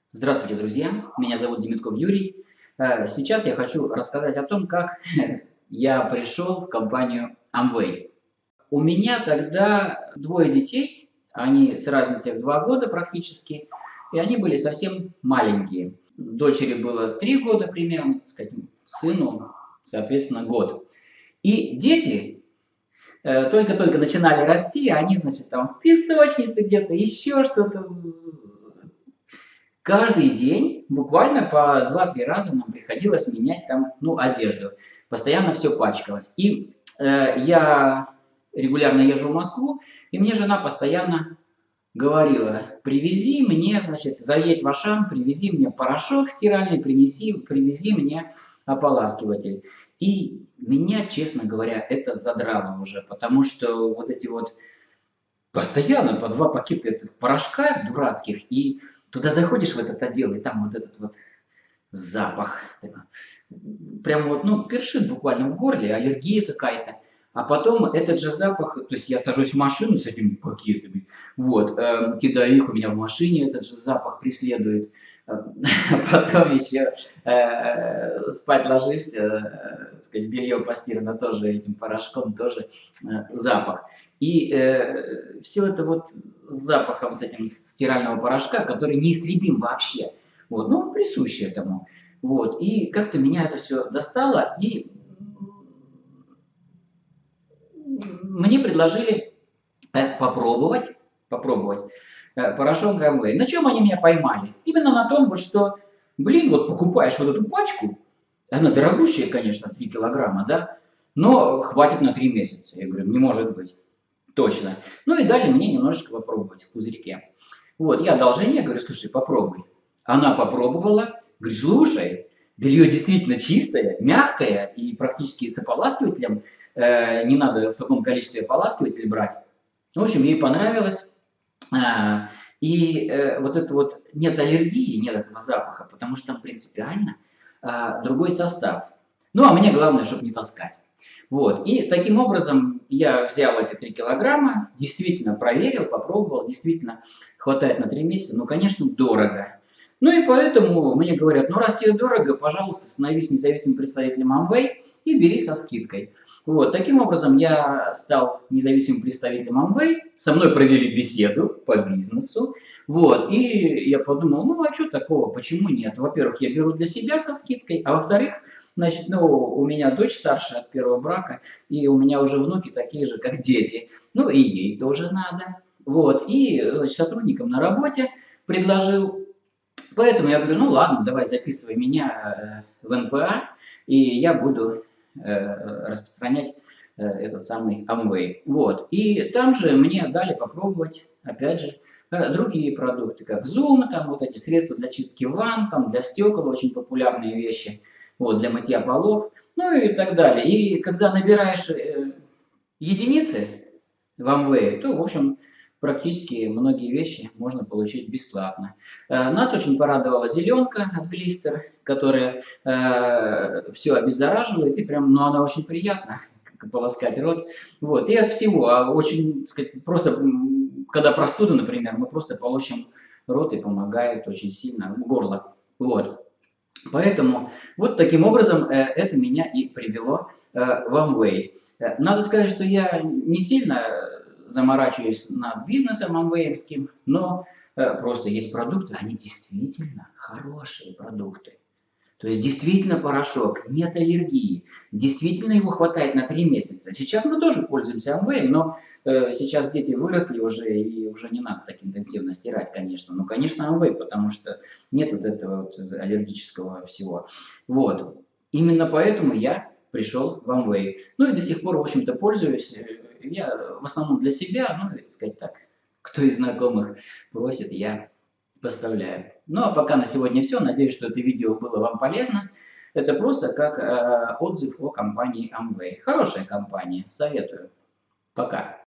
Здравствуйте, друзья! Меня зовут Демитков Юрий. Сейчас я хочу рассказать о том, как я пришел в компанию Amway. У меня тогда двое детей, они с разницей в 2 года практически, и они были совсем маленькие. Дочери было 3 года примерно, так сказать, сыну, соответственно, год. И дети только-только начинали расти, а они, значит, там в песочнице где-то, еще что-то. Каждый день, буквально по 2-3 раза нам приходилось менять там, ну, одежду. Постоянно все пачкалось. И я регулярно езжу в Москву, и мне жена постоянно говорила: привези мне, значит, заедь в Ашан, привези мне порошок стиральный, привези мне ополаскиватель. И меня, честно говоря, это задрало уже, потому что вот эти вот постоянно по 2 пакета этих порошка дурацких, и туда заходишь в этот отдел, и там вот этот вот запах. Прям вот, ну, першит буквально в горле, аллергия какая-то. А потом этот же запах, то есть я сажусь в машину с этими пакетами, вот, кидаю их, у меня в машине этот же запах преследует. Потом еще спать ложишься, сказать, белье постирано тоже этим порошком, тоже запах. И все это вот с запахом, с этим стирального порошка, который неистребим вообще. Вот, ну, он присущ этому. Вот, и как-то меня это все достало, и мне предложили попробовать порошок Amway. На чем они меня поймали? Именно на том, что, блин, вот покупаешь вот эту пачку, она дорогущая, конечно, 3 килограмма, да, но хватит на 3 месяца. Я говорю, не может быть. Точно. Ну и дали мне немножечко попробовать в пузырьке. Вот, я дал жене, говорю, слушай, попробуй. Она попробовала, говорит, слушай, белье действительно чистое, мягкое, и практически с ополаскивателем, не надо в таком количестве ополаскиватель брать. В общем, ей понравилось. И вот это вот нет аллергии, нет этого запаха, потому что там принципиально другой состав. Ну, а мне главное, чтобы не таскать. Вот, и таким образом я взял эти 3 килограмма, действительно проверил, попробовал, действительно хватает на 3 месяца, но, конечно, дорого. Ну и поэтому мне говорят, ну раз тебе дорого, пожалуйста, становись независимым представителем Amway и бери со скидкой. Вот, таким образом я стал независимым представителем Amway, со мной провели беседу по бизнесу, вот, и я подумал, ну а что такого, почему нет? Во-первых, я беру для себя со скидкой, а во-вторых, значит, ну, у меня дочь старшая от первого брака, и у меня уже внуки такие же, как дети. Ну, и ей тоже надо. Вот, и, значит, сотрудникам на работе предложил. Поэтому я говорю, ну, ладно, давай записывай меня в НПА, и я буду распространять этот самый Amway. Вот, и там же мне дали попробовать, опять же, другие продукты, как Zoom, там вот эти средства для чистки ванн, там для стекол, очень популярные вещи, вот, для мытья полов, ну и так далее. И когда набираешь единицы в Amway, то, в общем, практически многие вещи можно получить бесплатно. Нас очень порадовала зеленка от Глистер, которая все обеззараживает, и прям, ну, она очень приятна, полоскать рот. Вот, и от всего, очень, сказать, просто, когда простуда, например, мы просто получим рот, и помогает очень сильно горло. Вот. Поэтому вот таким образом это меня и привело в Amway. Надо сказать, что я не сильно заморачиваюсь над бизнесом амвеевским, но просто есть продукты, они действительно хорошие продукты. То есть действительно порошок, нет аллергии, действительно его хватает на 3 месяца. Сейчас мы тоже пользуемся Amway, но сейчас дети выросли уже, и уже не надо так интенсивно стирать, конечно. Ну, конечно, Amway, потому что нет вот этого вот аллергического всего. Вот. Именно поэтому я пришел в Amway. Ну и до сих пор, в общем-то, пользуюсь. Я в основном для себя, ну, так сказать так, кто из знакомых просит, я поставляю. Ну а пока на сегодня все. Надеюсь, что это видео было вам полезно. Это просто как отзыв о компании Amway. Хорошая компания, советую. Пока.